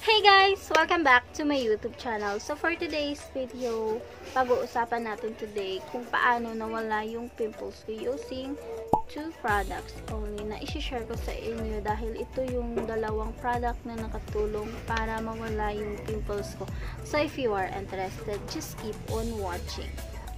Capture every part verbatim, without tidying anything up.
Hey guys! Welcome back to my YouTube channel. So for today's video, pag-uusapan natin today kung paano nawala yung pimples ko using two products only na isi-share ko sa inyo dahil ito yung dalawang product na nakatulong para mawala yung pimples ko. So if you are interested, just keep on watching.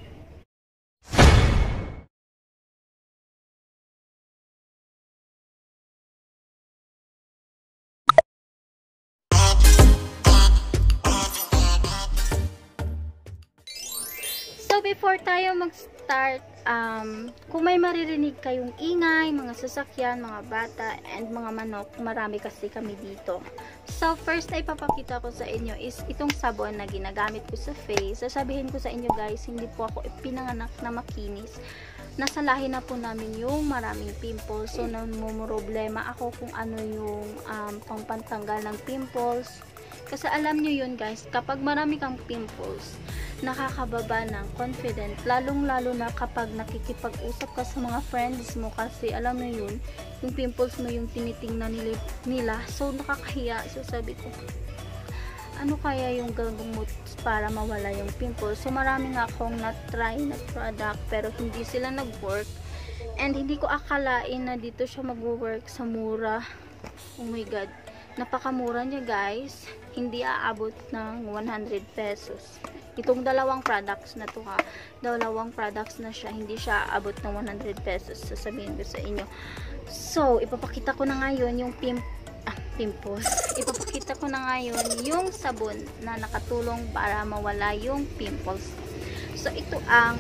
So, before tayo mag-start, um, kung may maririnig kayong ingay, mga sasakyan, mga bata, and mga manok, marami kasi kami dito. So, first ay papakita ko sa inyo is itong sabon na ginagamit ko sa face. Sasabihin ko sa inyo guys, hindi po ako pinanganak na makinis. Nasa lahi na po namin yung maraming pimples. So, namumroblema ako kung ano yung um, pangpantanggal ng pimples. Kasi alam nyo yun guys, kapag marami kang pimples, nakakababa ng confident, lalong lalo na kapag nakikipag-usap ka sa mga friends mo kasi alam mo yun, yung pimples mo yung tinitingnan nila, so nakakahiya. So sabi ko, ano kaya yung gagamot para mawala yung pimples? So marami nga akong na-try na product pero hindi sila nag-work, and hindi ko akalain na dito siya mag-work sa mura. Oh my god, napakamura niya guys, hindi aabot ng one hundred pesos. Itong dalawang products na to ha, dalawang products na siya, hindi siya aabot ng one hundred pesos, sasabihin ko sa inyo. So, ipapakita ko na ngayon yung pimp ah, pimples. Ipapakita ko na ngayon yung sabon na nakatulong para mawala yung pimples. So, ito ang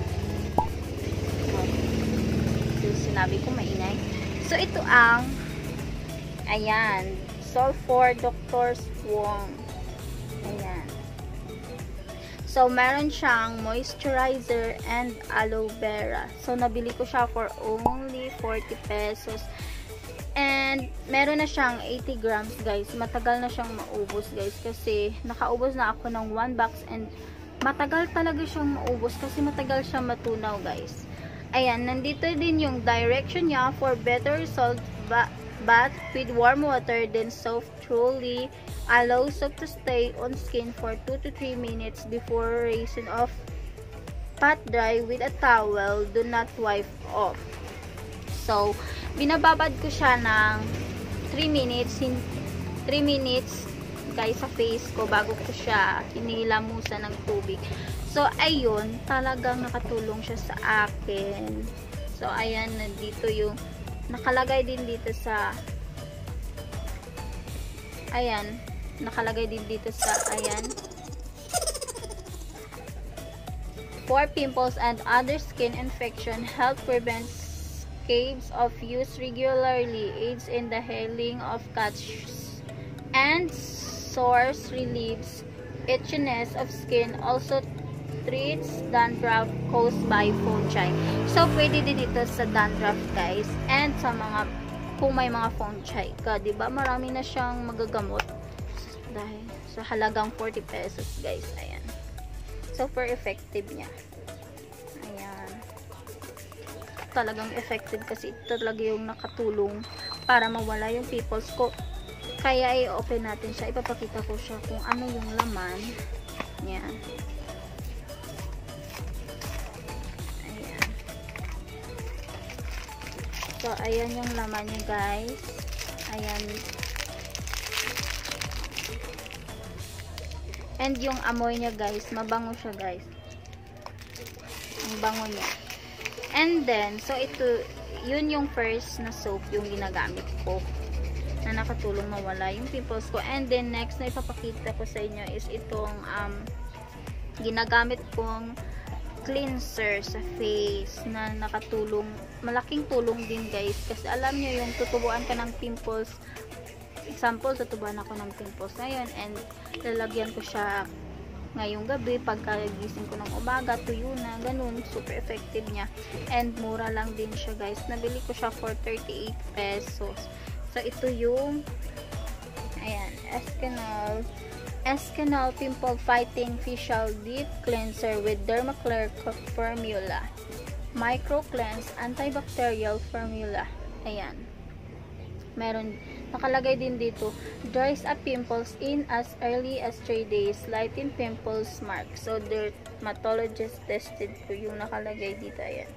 ito sinabi ko maingay. So, ito ang ayan, Sulfur Doctor's Wong. Ayan. So, meron siyang moisturizer and aloe vera. So, nabili ko siya for only forty pesos. And, meron na siyang eighty grams, guys. Matagal na siyang maubos, guys. Kasi, nakaubos na ako ng one box. And, matagal talaga siyang maubos. Kasi, matagal siyang matunaw, guys. Ayan, nandito din yung direction niya for better result. Ba bath with warm water, then soap truly allow soap to stay on skin for two to three minutes before rinsing off. Pat dry with a towel, do not wipe off. So, binababad ko siya ng three minutes, three minutes guys sa face ko bago ko siya hinilamusan ng tubig. So, ayun, talagang nakatulong siya sa akin. So, ayan, nandito yung nakalagay din dito sa ayan, nakalagay din dito sa ayan, for pimples and other skin infection, help prevent scabs of use regularly, aids in the healing of cuts and sores, relieves itchiness of skin, also treats dandruff caused by fungi. So, pwede din ito sa dandruff guys, and sa mga, kung may mga fungi ka, diba? Marami na siyang magagamot dahil sa halagang forty pesos guys. Ayan. Super effective niya. Ayan. Talagang effective kasi ito talaga yung nakatulong para mawala yung pimples ko. Kaya i-open natin siya. Ipapakita ko siya kung ano yung laman. Ayan. So, ayan yung laman niya guys. Ayan. And yung amoy niya guys, mabango siya guys. Ang bango niya. And then, so ito, yun yung first na soap yung ginagamit ko na nakatulong mawala yung pimples ko. And then, next na ipapakita ko sa inyo is itong um, ginagamit kong cleanser sa face na nakatulong, malaking tulong din guys, kasi alam nyo yung tutubuan ka ng pimples. Example, tutubuan ako ng pimples ngayon and lalagyan ko siya ngayong gabi, pagkagising ko ng umaga, tuyo na, ganun. Super effective niya and mura lang din siya guys. Nabili ko siya for thirty-eight pesos. So ito yung ayan, Escanol Escanol Pimple Fighting Facial Deep Cleanser with Dermaclear Formula, Micro Cleanse Antibacterial Formula. Ayan. Meron, Nakalagay din dito, dries up pimples in as early as three days, lighten pimples mark. So, dermatologist tested po yung nakalagay dito. Ayan.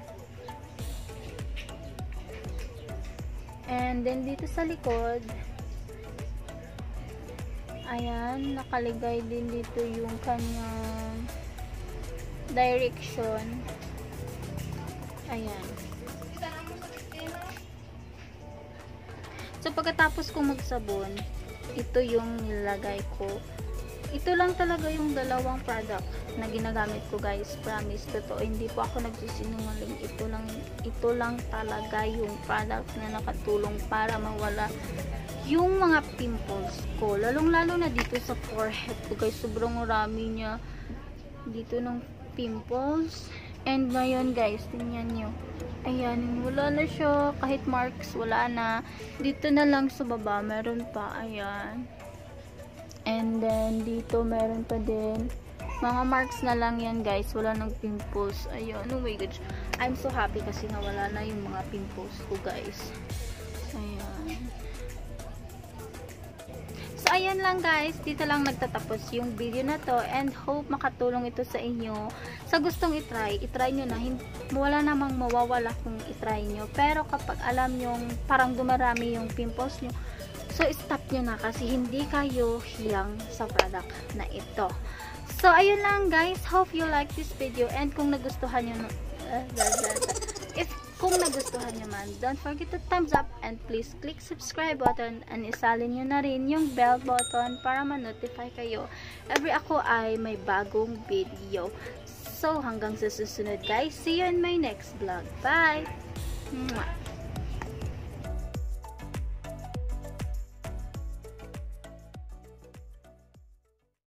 And then, dito sa likod, ayan, nakalagay din dito yung kanyang direction. Ayan. So, pagkatapos kong magsabon, ito yung nilagay ko. Ito lang talaga yung dalawang product na ginagamit ko, guys. Promise, totoo. Hindi po ako nagsisinungaling. Ito lang, ito lang talaga yung product na nakatulong para mawala yung mga pimples ko. Lalong-lalo na dito sa forehead ko, guys. Sobrang marami niya dito ng pimples. And ngayon, guys, tingnan nyo. Ayan, wala na siya. Kahit marks, wala na. Dito na lang sa baba, meron pa. Ayan. And then, dito meron pa din. Mga marks na lang yan, guys. Wala nang pimples. Ayan. Oh my gosh. I'm so happy kasi nawala na yung mga pimples ko, guys. Ayan. So, ayan lang, guys. Dito lang nagtatapos yung video na to. And hope makatulong ito sa inyo. Sa gustong itry, itry nyo na. Wala namang mawawala kung itry nyo. Pero kapag alam nyo parang dumarami yung pimples nyo, so stop nyo na kasi hindi kayo hiyang sa product na ito. So, ayun lang, guys. Hope you like this video. And kung nagustuhan nyo, uh, if kung nagustuhan nyo man, don't forget to thumbs up and please click subscribe button and isalin nyo na rin yung bell button para ma-notify kayo every ako ay may bagong video. So, hanggang sa susunod, guys. See you in my next vlog. Bye! Mwah!